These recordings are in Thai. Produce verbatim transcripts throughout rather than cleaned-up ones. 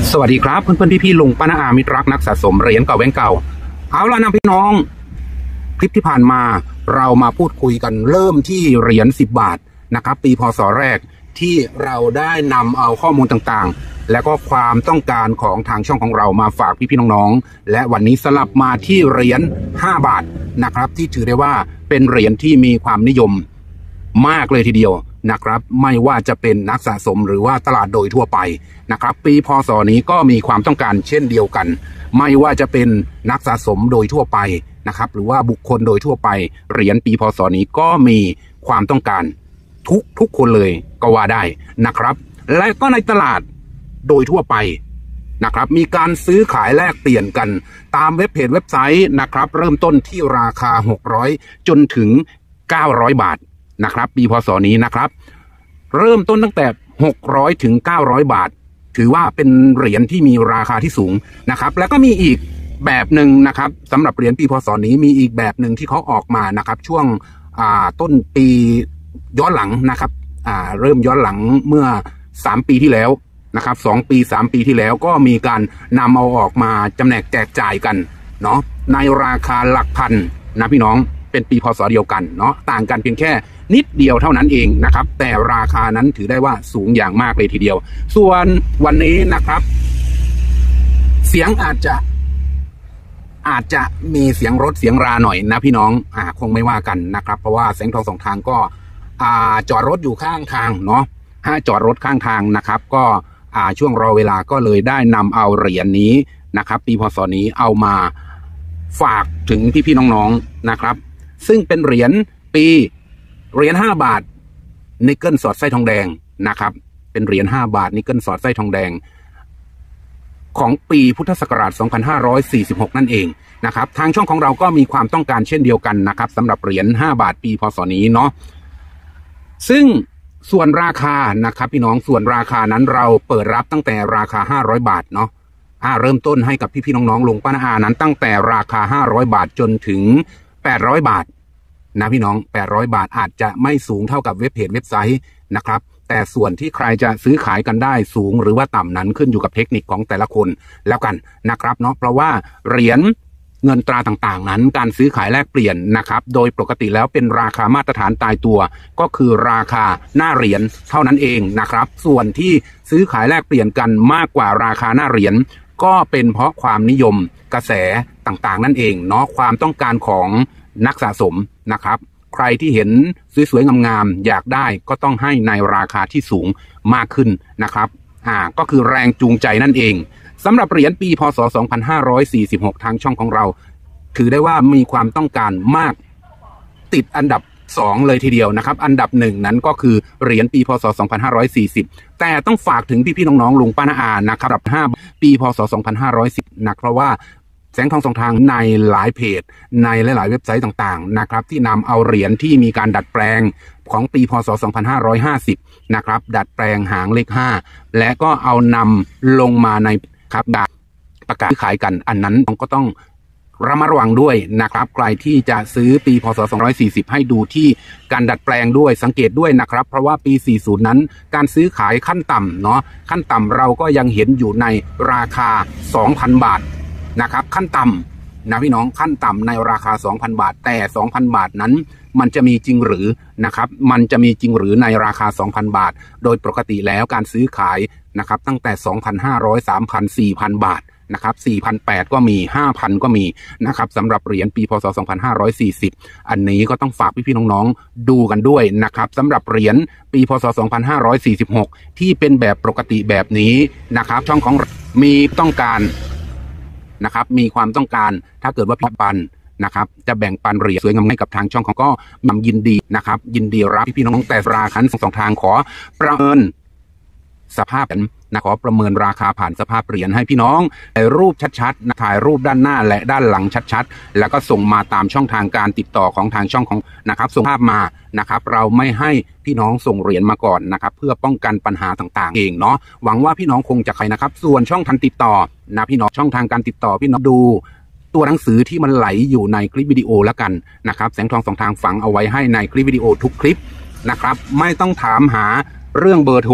สวัสดีครับเพื่อนๆพี่ๆลุงป้าน้าอามิตรรักนักสะสมเหรียญเก่าแบงก์เก่าเอาล่ะนะพี่น้องคลิปที่ผ่านมาเรามาพูดคุยกันเริ่มที่เหรียญสิบบาทนะครับปีพศแรกที่เราได้นำเอาข้อมูลต่างๆและก็ความต้องการของทางช่องของเรามาฝากพี่ๆน้องๆและวันนี้สลับมาที่เหรียญห้าบาทนะครับที่ถือได้ว่าเป็นเหรียญที่มีความนิยมมากเลยทีเดียวนะครับไม่ว่าจะเป็นนักสะสมหรือว่าตลาดโดยทั่วไปนะครับปีพศนี้ก็มีความต้องการเช่นเดียวกันไม่ว่าจะเป็นนักสะสมโดยทั่วไปนะครับหรือว่าบุคคลโดยทั่วไปเหรียญปีพศนี้ก็มีความต้องการทุกทุกคนเลยก็ว่าได้นะครับและก็ในตลาดโดยทั่วไปนะครับมีการซื้อขายแลกเปลี่ยนกันตามเว็บเพจเว็บไซต์นะครับเริ่มต้นที่ราคาหกร้อยจนถึงเก้าร้อยบาทนะครับปีพศนี้นะครับเริ่มต้นตั้งแต่หกร้อยถึงเก้าร้อยบาทถือว่าเป็นเหรียญที่มีราคาที่สูงนะครับแล้วก็มีอีกแบบหนึ่งนะครับสำหรับเหรียญปีพศนี้มีอีกแบบหนึ่งที่เขาออกมานะครับช่วงต้นปีย้อนหลังนะครับเริ่มย้อนหลังเมื่อสามปีที่แล้วนะครับสองปีสามปีที่แล้วก็มีการนำเอาออกมาจำแนกแจกจ่ายกันเนาะในราคาหลักพันนะพี่น้องเป็นปีพศเดียวกันเนาะต่างกันเพียงแค่นิดเดียวเท่านั้นเองนะครับแต่ราคานั้นถือได้ว่าสูงอย่างมากเลยทีเดียวส่วนวันนี้นะครับเสียงอาจจะอาจจะมีเสียงรถเสียงราหน่อยนะพี่น้องอ่าคงไม่ว่ากันนะครับเพราะว่าแสงทองสองทางก็อ่าจอดรถอยู่ข้างทางเนาะถ้าจอดรถข้างทางนะครับก็อ่าช่วงรอเวลาก็เลยได้นำเอาเหรียญนี้นะครับปีพศนี้เอามาฝากถึงพี่ๆน้องๆนะครับซึ่งเป็นเหรียญปีเหรียญห้าบาทนิกเกิลสอดไส้ทองแดงนะครับเป็นเหรียญห้าบาทนิกเกิลสอดไส้ทองแดงของปีพุทธศักราชสองพันห้าร้อยสี่สิบหกนั่นเองนะครับทางช่องของเราก็มีความต้องการเช่นเดียวกันนะครับสำหรับเหรียญห้าบาทปีพศนี้เนาะซึ่งส่วนราคานะครับพี่น้องส่วนราคานั้นเราเปิดรับตั้งแต่ราคาห้าร้อยบาทเนาะอ่าเริ่มต้นให้กับพี่ๆน้องๆลุงป้าน้าอานั้นตั้งแต่ราคาห้าร้อยบาทจนถึงแปดร้อยบาทนะพี่น้องแปดร้อยบาทอาจจะไม่สูงเท่ากับเว็บเพจเว็บไซต์นะครับแต่ส่วนที่ใครจะซื้อขายกันได้สูงหรือว่าต่ำนั้นขึ้นอยู่กับเทคนิคของแต่ละคนแล้วกันนะครับเนาะเพราะว่าเหรียญเงินตราต่างๆนั้นการซื้อขายแลกเปลี่ยนนะครับโดยปกติแล้วเป็นราคามาตรฐานตายตัวก็คือราคาหน้าเหรียญเท่านั้นเองนะครับส่วนที่ซื้อขายแลกเปลี่ยนกันมากกว่าราคาหน้าเหรียญก็เป็นเพราะความนิยมกระแสต่างๆนั่นเองเนาะความต้องการของนักสะสมนะครับใครที่เห็นสวยๆงามๆอยากได้ก็ต้องให้ในราคาที่สูงมากขึ้นนะครับอ่าก็คือแรงจูงใจนั่นเองสำหรับเหรียญปีพศสองพันห้าร้อยสี่สิบหกทางช่องของเราถือได้ว่ามีความต้องการมากติดอันดับสองเลยทีเดียวนะครับอันดับหนึ่งนั้นก็คือเหรียญปีพศสองพันห้าร้อยสี่สิบแต่ต้องฝากถึงพี่ๆน้องๆลุงป้าน้าอานะครับอันดับห้าปีพศสองพันห้าร้อยสิบนะเพราะว่าแสงทองสองทางในหลายเพจในหลายๆเว็บไซต์ต่างๆนะครับที่นำเอาเหรียญที่มีการดัดแปลงของปีพศสองพันห้าร้อยห้าสิบนะครับดัดแปลงหางเลขห้าและก็เอานำลงมาในครับประกาศขายกันอันนั้นก็ต้องระมัดระวังด้วยนะครับใครที่จะซื้อปีพศสองพันห้าร้อยสี่สิบให้ดูที่การดัดแปลงด้วยสังเกตด้วยนะครับเพราะว่าปีสี่สิบนั้นการซื้อขายขั้นต่ำเนาะขั้นต่ำเราก็ยังเห็นอยู่ในราคา สองพันบาทนะครับขั้นต่ำนะพี่น้องขั้นต่ำในราคา สองพันบาทแต่ สองพันบาทนั้นมันจะมีจริงหรือนะครับมันจะมีจริงหรือในราคา สองพันบาทโดยปกติแล้วการซื้อขายนะครับตั้งแต่ สองพันห้าร้อย สามพัน สี่พัน บาทนะครับ สี่พันแปดร้อย ก็มี ห้าพัน ก็มีนะครับสำหรับเหรียญปีพศสองพันห้าร้อยสี่สิบอันนี้ก็ต้องฝากพี่ๆน้องๆดูกันด้วยนะครับสำหรับเหรียญปีพศสองพันห้าร้อยสี่สิบหกที่เป็นแบบปกติแบบนี้นะครับช่องของมีต้องการนะครับมีความต้องการถ้าเกิดว่าพี่ปันนะครับจะแบ่งปันเหรียญสวยงามให้กับทางช่องของก็นำยินดีนะครับยินดีรับพี่ๆน้องๆแต่ราคาสองทางขอประเมินสภาพนะขอประเมินราคาผ่านสภาพเหรียญให้พี่น้องถ่ายรูปชัดๆนะถ่ายรูปด้านหน้าและด้านหลังชัดๆแล้วก็ส่งมาตามช่องทางการติดต่อของทางช่องของนะครับส่งภาพมานะครับเราไม่ให้พี่น้องส่งเหรียญมาก่อนนะครับเพื่อป้องกันปัญหาต่างๆเองเนาะหวังว่าพี่น้องคงจะใครนะครับส่วนช่องทางติดต่อนะพี่น้องช่องทางการติดต่อพี่น้องดูตัวหนังสือที่มันไหลอยู่ในคลิปวิดีโอแล้วกันนะครับแสงทองสองทางฝังเอาไว้ให้ในคลิปวิดีโอทุกคลิปนะครับไม่ต้องถามหาเรื่องเบอร์โทร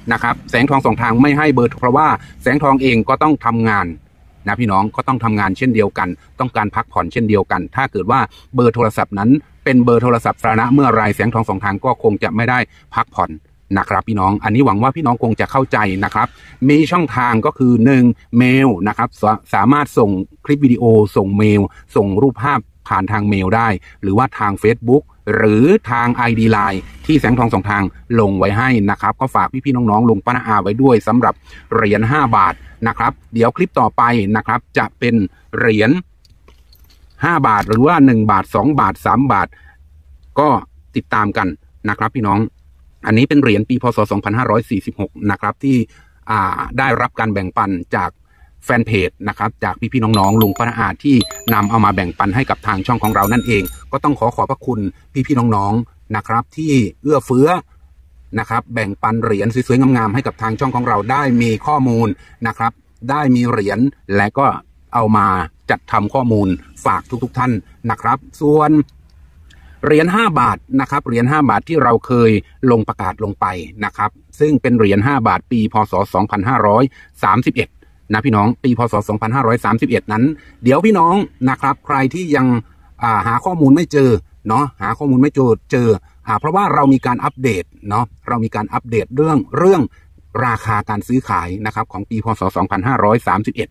นะครับแสงทองสองทางไม่ให้เบอร์เพราะว่าแสงทองเองก็ต้องทำงานนะพี่น้องก็ต้องทำงานเช่นเดียวกันต้องการพักผ่อนเช่นเดียวกันถ้าเกิดว่าเบอร์โทรศัพท์นั้นเป็นเบอร์โทรศัพท์สาธารณะเมื่อไรแสงทองสองทางก็คงจะไม่ได้พักผ่อนนะครับพี่น้องอันนี้หวังว่าพี่น้องคงจะเข้าใจนะครับมีช่องทางก็คือหนึ่งเมลนะครับสสามารถส่งคลิปวิดีโอส่งเมลส่งรูปภาพผ่านทางเมลได้หรือว่าทาง Facebook หรือทาง ไอ ดี ไลน์ ที่แสงทองสองทางลงไว้ให้นะครับก็ฝากพี่ๆน้องๆลงป้านาอาไว้ด้วยสำหรับเหรียญห้าบาทนะครับเดี๋ยวคลิปต่อไปนะครับจะเป็นเหรียญห้าบาทหรือว่าหนึ่งบาทสองบาทสามบาทก็ติดตามกันนะครับพี่น้องอันนี้เป็นเหรียญปีพ.ศ. สองพันห้าร้อยสี่สิบหกนะครับที่อ่าได้รับการแบ่งปันจากแฟนเพจนะครับจากพี่ๆน้องๆลุงป้านาอาที่นำเอามาแบ่งปันให้กับทางช่องของเรานั่นเองก็ต้องขอขอบพระคุณพี่ๆน้องๆนะครับที่เอื้อเฟื้อนะครับแบ่งปันเหรียญสวยๆงามๆให้กับทางช่องของเราได้มีข้อมูลนะครับได้มีเหรียญและก็เอามาจัดทำข้อมูลฝากทุกๆท่านนะครับส่วนเหรียญห้าบาทนะครับเหรียญห้าบาทที่เราเคยลงประกาศลงไปนะครับซึ่งเป็นเหรียญห้าบาทปีพ.ศ. สองพันห้าร้อยสามสิบเอ็ดนะพี่น้องปีพ.ศ. สองพันห้าร้อยสามสิบเอ็ดนั้นเดี๋ยวพี่น้องนะครับใครที่ยังอ่าหาข้อมูลไม่เจอเนาะหาข้อมูลไม่เจอเจออ่าเพราะว่าเรามีการอัปเดตเนาะเรามีการอัปเดตเรื่องเรื่องราคาการซื้อขายนะครับของปีพ.ศ. สองพันห้าร้อยสามสิบเอ็ด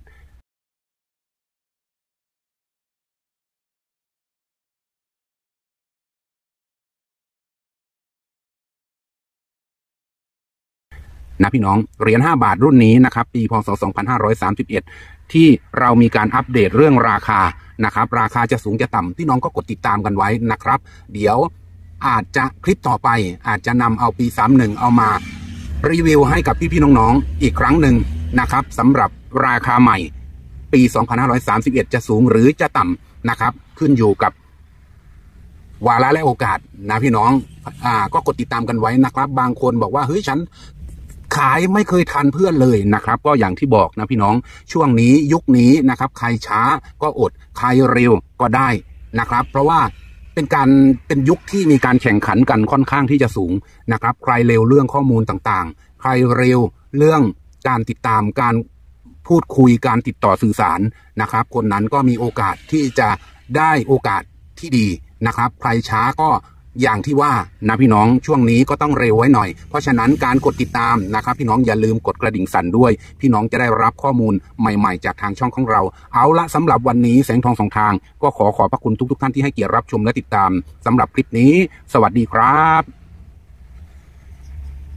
นะพี่น้องเหรียญห้าบาทรุ่นนี้นะครับปีพ.ศ. สองพันห้าร้อยสามสิบเอ็ดที่เรามีการอัปเดตเรื่องราคานะครับราคาจะสูงจะต่ำพี่น้องก็กดติดตามกันไว้นะครับเดี๋ยวอาจจะคลิปต่อไปอาจจะนำเอาปีสามสิบเอ็ดเอามารีวิวให้กับพี่ๆน้องๆอีกครั้งหนึ่งนะครับสำหรับราคาใหม่ปีสองพันห้าร้อยสามสิบเอ็ดจะสูงหรือจะต่ำนะครับขึ้นอยู่กับวาระและโอกาสนะพี่น้องอ่าก็กดติดตามกันไว้นะครับบางคนบอกว่าเฮ้ยฉันขายไม่เคยทันเพื่อนเลยนะครับก็อย่างที่บอกนะพี่น้องช่วงนี้ยุคนี้นะครับใครช้าก็อดใครเร็วก็ได้นะครับเพราะว่าเป็นการเป็นยุคที่มีการแข่งขันกันค่อนข้างที่จะสูงนะครับใครเร็วเรื่องข้อมูลต่างๆใครเร็วเรื่องการติดตามการพูดคุยการติดต่อสื่อสารนะครับคนนั้นก็มีโอกาสที่จะได้โอกาสที่ดีนะครับใครช้าก็อย่างที่ว่านะพี่น้องช่วงนี้ก็ต้องเร็วไว้หน่อยเพราะฉะนั้นการกดติดตามนะครับพี่น้องอย่าลืมกดกระดิ่งสั่นด้วยพี่น้องจะได้รับข้อมูลใหม่ๆจากทางช่องของเราเอาละสำหรับวันนี้แสงทองสองทางก็ขอขอบพระคุณทุกๆท่านที่ให้เกียรติรับชมและติดตามสำหรับคลิปนี้สวัสดีครับ